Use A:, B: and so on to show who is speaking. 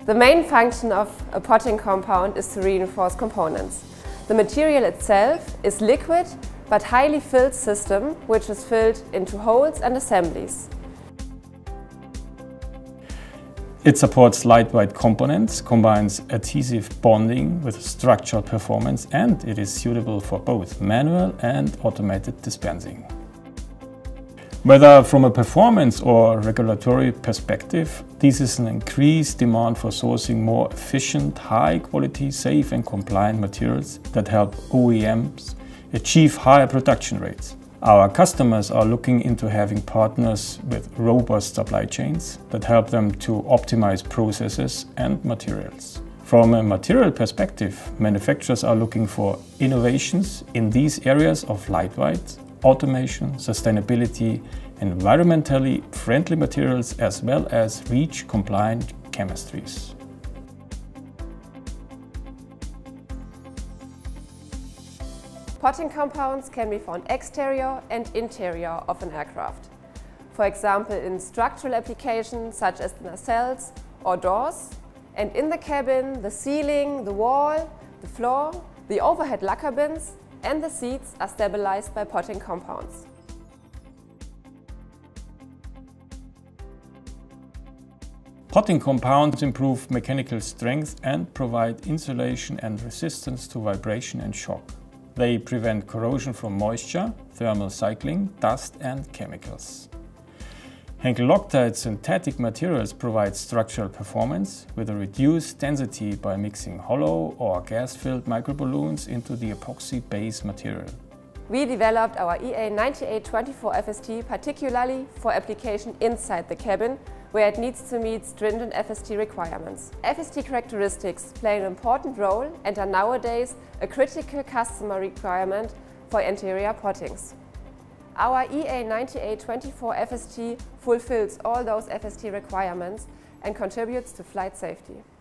A: The main function of a potting compound is to reinforce components. The material itself is liquid but highly filled system, which is filled into holes and assemblies.
B: It supports lightweight components, combines adhesive bonding with structural performance, and it is suitable for both manual and automated dispensing. Whether from a performance or regulatory perspective, this is an increased demand for sourcing more efficient, high quality, safe and compliant materials that help OEMs achieve higher production rates. Our customers are looking into having partners with robust supply chains that help them to optimize processes and materials. From a material perspective, manufacturers are looking for innovations in these areas of lightweight, automation, sustainability, environmentally friendly materials, as well as REACH-compliant chemistries.
A: Potting compounds can be found exterior and interior of an aircraft. For example, in structural applications such as the nacelles or doors, and in the cabin, the ceiling, the wall, the floor, the overhead lacquer bins and the seats are stabilized by potting compounds.
B: Potting compounds improve mechanical strength and provide insulation and resistance to vibration and shock. They prevent corrosion from moisture, thermal cycling, dust and chemicals. Henkel Loctite synthetic materials provide structural performance with a reduced density by mixing hollow or gas-filled microballoons into the epoxy base material.
A: We developed our EA9824 FST particularly for application inside the cabin, where it needs to meet stringent FST requirements. FST characteristics play an important role and are nowadays a critical customer requirement for interior pottings. Our EA9824 FST fulfills all those FST requirements and contributes to flight safety.